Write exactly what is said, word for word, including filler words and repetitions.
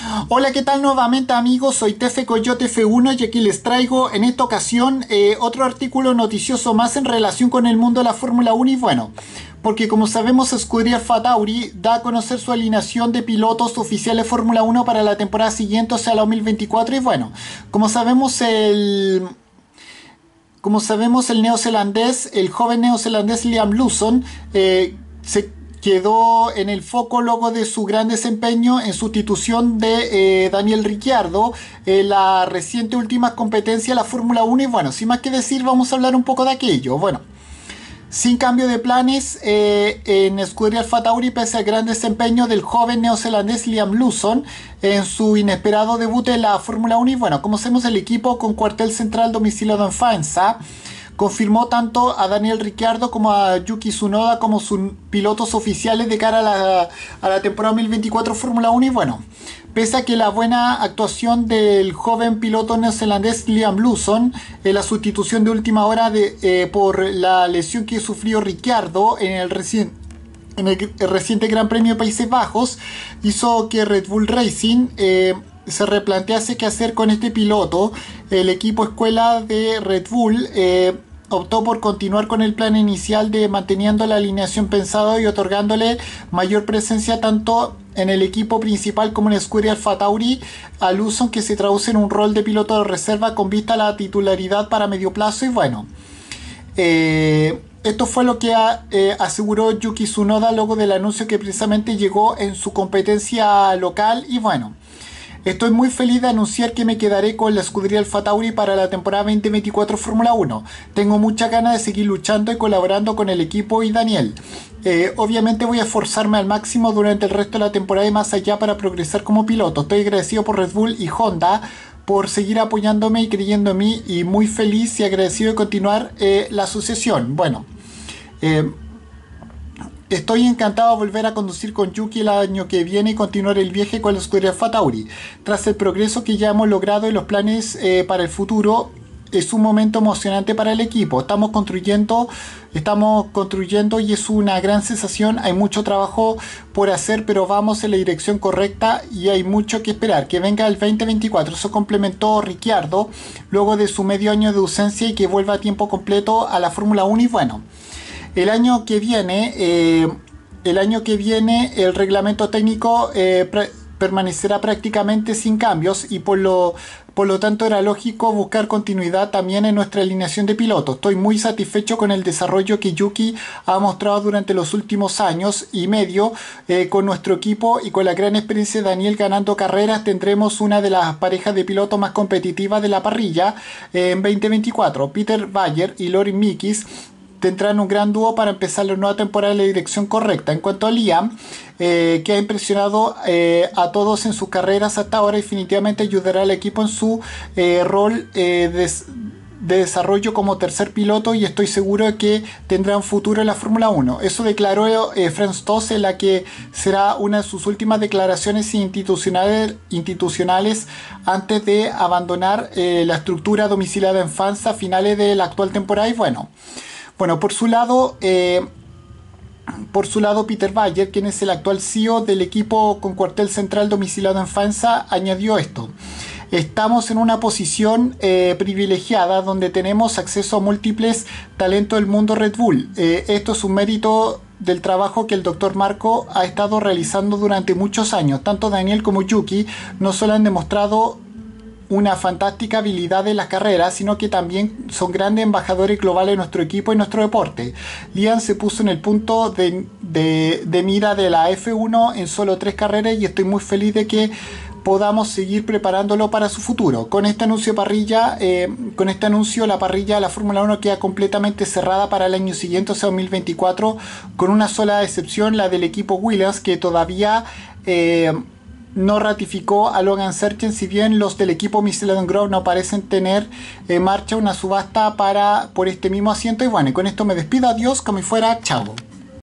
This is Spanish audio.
Hola, ¿qué tal nuevamente amigos? Soy Tefe Coyote F uno y aquí les traigo en esta ocasión eh, otro artículo noticioso más en relación con el mundo de la Fórmula uno y bueno, porque como sabemos Scuderia AlphaTauri da a conocer su alineación de pilotos oficiales Fórmula uno para la temporada siguiente, o sea la dos mil veinticuatro y bueno, como sabemos el... Como sabemos el neozelandés, el joven neozelandés Liam Lawson eh, se quedó en el foco luego de su gran desempeño en sustitución de eh, Daniel Ricciardo en la reciente última competencia de la Fórmula uno y bueno, sin más que decir vamos a hablar un poco de aquello. Bueno, sin cambio de planes eh, en Scuderia AlphaTauri pese al gran desempeño del joven neozelandés Liam Lawson en su inesperado debut en la Fórmula uno y bueno, como sabemos el equipo con cuartel central domiciliado en Faenza confirmó tanto a Daniel Ricciardo como a Yuki Tsunoda como sus pilotos oficiales de cara a la, a la temporada dos mil veinticuatro Fórmula uno y bueno, pese a que la buena actuación del joven piloto neozelandés Liam Lawson en la sustitución de última hora de, eh, por la lesión que sufrió Ricciardo en el recién en el, el reciente Gran Premio de Países Bajos hizo que Red Bull Racing eh, se replantease qué hacer con este piloto. El equipo escuela de Red Bull eh, optó por continuar con el plan inicial de manteniendo la alineación pensada y otorgándole mayor presencia tanto en el equipo principal como en Scuderia AlphaTauri a Lawson, que se traduce en un rol de piloto de reserva con vista a la titularidad para medio plazo y bueno, eh, esto fue lo que eh, aseguró Yuki Tsunoda luego del anuncio que precisamente llegó en su competencia local y bueno, estoy muy feliz de anunciar que me quedaré con la Scuderia AlphaTauri para la temporada veinte veinticuatro Fórmula uno. Tengo muchas ganas de seguir luchando y colaborando con el equipo y Daniel. Eh, obviamente voy a esforzarme al máximo durante el resto de la temporada y más allá para progresar como piloto. Estoy agradecido por Red Bull y Honda por seguir apoyándome y creyendo en mí y muy feliz y agradecido de continuar eh, la asociación. Bueno, eh, estoy encantado de volver a conducir con Yuki el año que viene y continuar el viaje con la Scuderia AlphaTauri. Tras el progreso que ya hemos logrado y los planes eh, para el futuro, es un momento emocionante para el equipo. Estamos construyendo, estamos construyendo y es una gran sensación. Hay mucho trabajo por hacer, pero vamos en la dirección correcta y hay mucho que esperar. Que venga el veinte veinticuatro. Eso complementó Ricciardo luego de su medio año de ausencia y que vuelva a tiempo completo a la Fórmula uno y bueno. El año que viene, eh, el año que viene el reglamento técnico eh, permanecerá prácticamente sin cambios y por lo, por lo tanto era lógico buscar continuidad también en nuestra alineación de pilotos. Estoy muy satisfecho con el desarrollo que Yuki ha mostrado durante los últimos años y medio eh, con nuestro equipo y con la gran experiencia de Daniel ganando carreras tendremos una de las parejas de pilotos más competitivas de la parrilla eh, en veinte veinticuatro. Peter Bayer y Lorin Mikis tendrán un gran dúo para empezar la nueva temporada en la dirección correcta. En cuanto a Liam, eh, que ha impresionado eh, a todos en sus carreras hasta ahora, definitivamente ayudará al equipo en su eh, rol eh, de, de desarrollo como tercer piloto y estoy seguro de que tendrá un futuro en la Fórmula uno. Eso declaró eh, Franz Tost en la que será una de sus últimas declaraciones institucionales, institucionales antes de abandonar eh, la estructura domiciliada en Faenza a finales de la actual temporada y bueno. Bueno, por su lado, eh, por su lado Peter Bayer, quien es el actual C E O del equipo con cuartel central domiciliado en Faenza, añadió esto. Estamos en una posición eh, privilegiada donde tenemos acceso a múltiples talentos del mundo Red Bull. Eh, esto es un mérito del trabajo que el doctor Marco ha estado realizando durante muchos años. Tanto Daniel como Yuki no solo han demostrado una fantástica habilidad en las carreras, sino que también son grandes embajadores globales de nuestro equipo y nuestro deporte. Liam se puso en el punto de, de, de mira de la F uno en solo tres carreras y estoy muy feliz de que podamos seguir preparándolo para su futuro. Con este anuncio parrilla, eh, con este anuncio la parrilla de la Fórmula uno queda completamente cerrada para el año siguiente, o sea dos mil veinticuatro, con una sola excepción, la del equipo Williams, que todavía eh, no ratificó a Logan Sargent, si bien los del equipo Michelin Group no parecen tener en marcha una subasta para por este mismo asiento. Y bueno, y con esto me despido, adiós, como si fuera, chao.